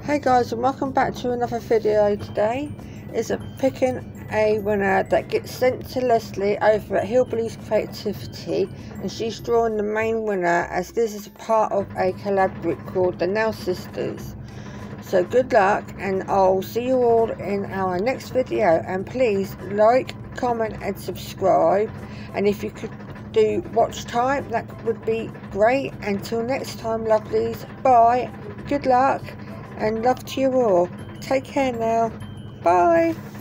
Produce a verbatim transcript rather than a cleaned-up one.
Hey guys, and welcome back to another video. Today is a picking a winner that gets sent to Leslie over at Hillbillys Creativity, and she's drawing the main winner, as this is part of a collab group called the Nail Sisters. So good luck, and I'll see you all in our next video. And please like, comment and subscribe, and if you could do watch time, that would be great. Until next time, lovelies, bye, good luck and love to you all. Take care now. Bye.